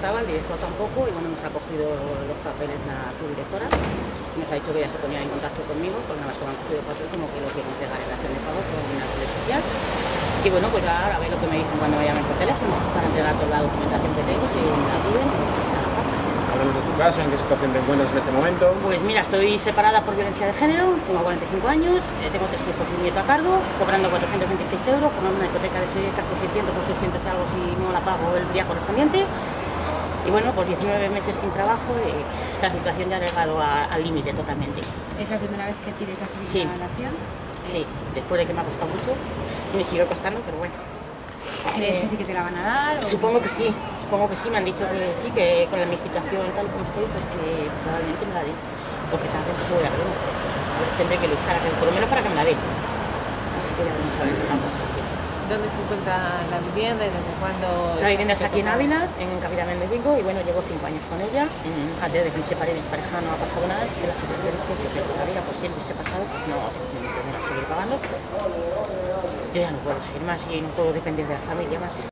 estaba, el director tampoco, y bueno, nos ha cogido los papeles la subdirectora, nos ha dicho que ya se ponía en contacto conmigo, porque nada más que me han cogido papel como que lo quiero entregar en la acción de pago con una red social. Y bueno, pues ahora a ver lo que me dicen cuando me llamen por teléfono, para entregar toda la documentación que tengo, si me la piden, pues nada falta. Hablamos de tu caso, ¿en qué situación te encuentras en este momento? Pues mira, estoy separada por violencia de género, tengo 45 años, tengo 3 hijos y un nieto a cargo, cobrando 426 euros, con una hipoteca de casi 600 o 600 algo si no la pago el día correspondiente. Y bueno, pues 19 meses sin trabajo y la situación ya ha llegado al límite totalmente. ¿Es la primera vez que pides la subvención? Sí, después de que me ha costado mucho y me sigue costando, pero bueno. ¿Crees que sí que te la van a dar? Supongo que sí, me han dicho que sí, que con mi situación tal como estoy, pues que probablemente me la den. Porque tal vez voy a ver, tendré que luchar, por lo menos para que me la den. Así que ya vamos a ver qué vamos a hacer. ¿Dónde se encuentra la vivienda y desde cuándo? La vivienda está aquí en Ávila, en Cavidamén de Vigo, y bueno, llevo 5 años con ella. Antes de que me separé de mi pareja no ha pasado nada, que la situación es que todavía, pues si hubiese pasado, pues no tengo que seguir pagando. Yo ya no puedo seguir más y no puedo depender de la familia más.